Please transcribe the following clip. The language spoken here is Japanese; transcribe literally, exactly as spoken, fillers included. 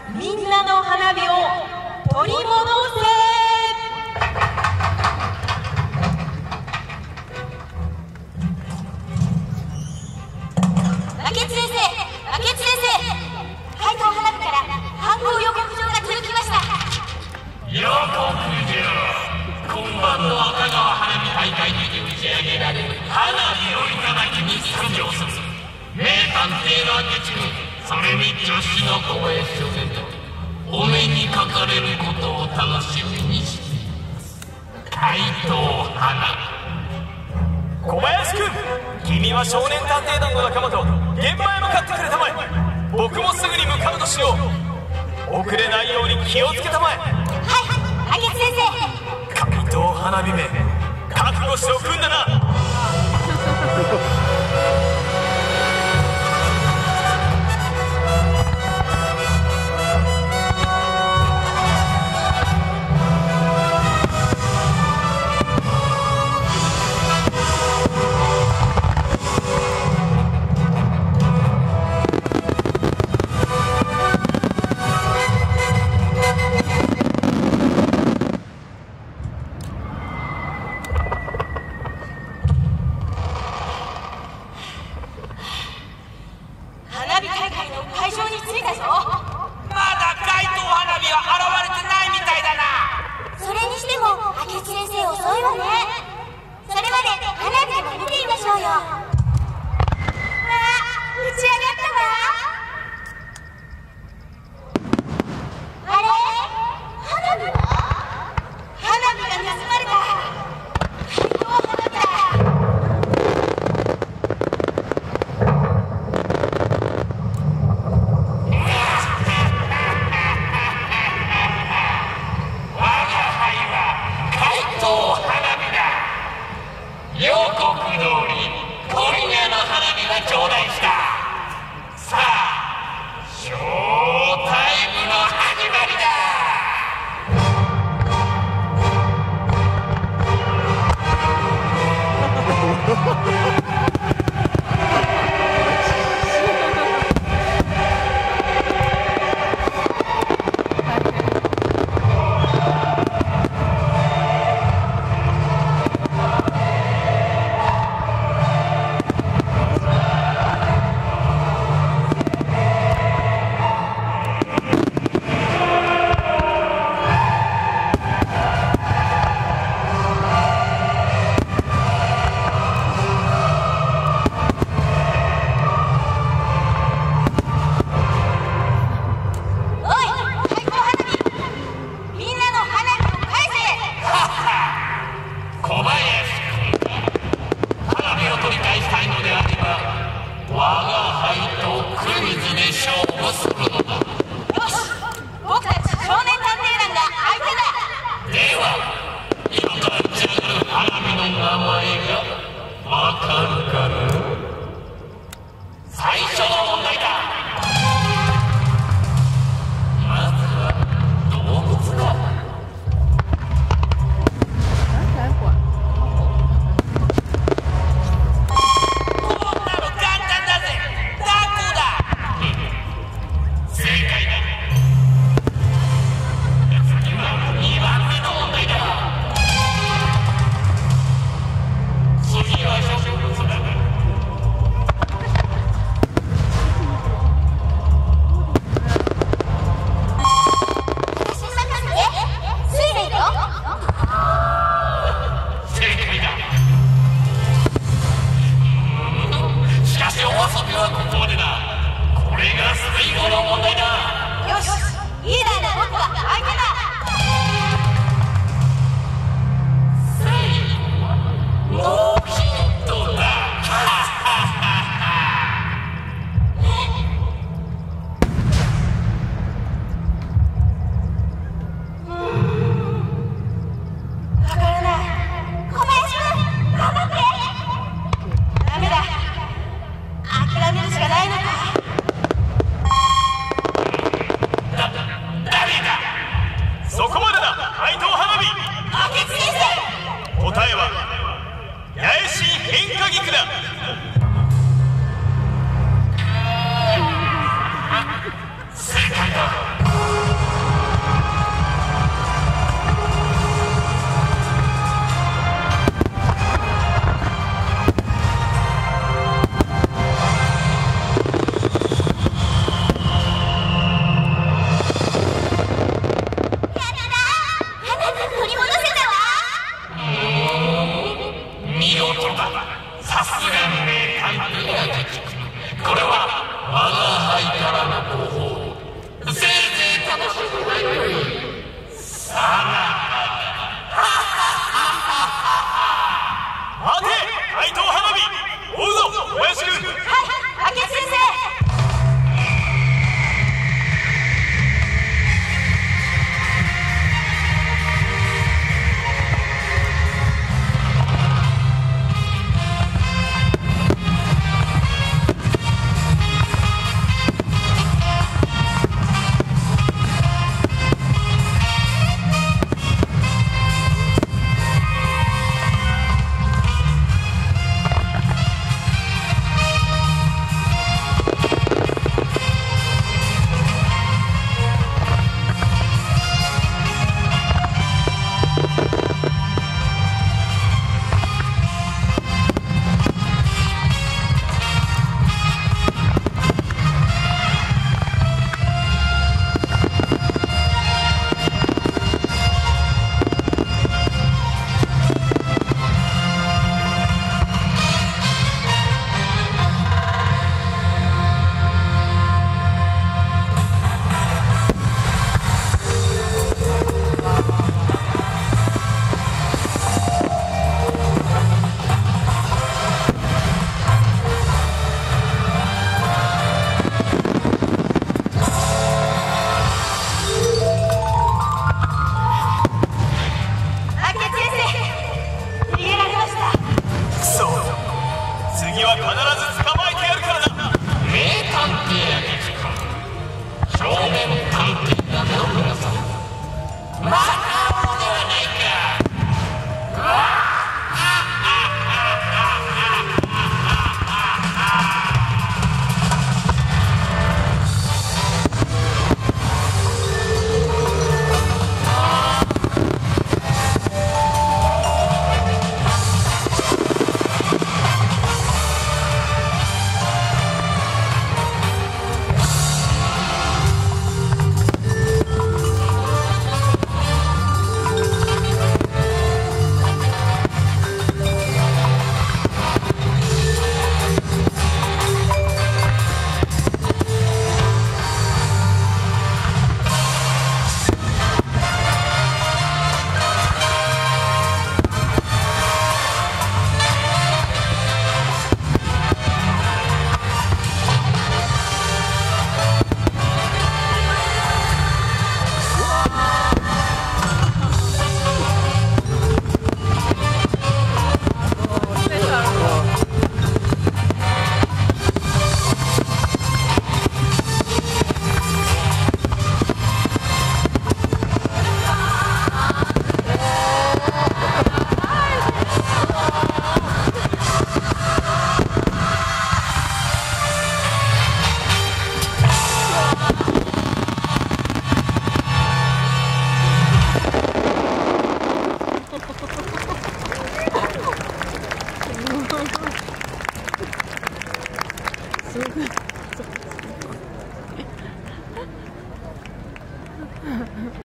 みんなの花火を取り戻せ。明智先生、明智先生、怪盗花火から犯行予告状が届きました。 予告状。今晩の赤川花火大会にて打ち上げられる花火をいただきに参上する名探偵の明智君、それに助手の小林少年とお目にかかれることを楽しみにしています。怪盗花火。 小林君、君は少年探偵団の仲間と現場へ向かってくれたまえ。僕もすぐに向かうとしよう。遅れないように気をつけたまえ。 はい、明智先生。 怪盗花火め、覚悟しておくんだな。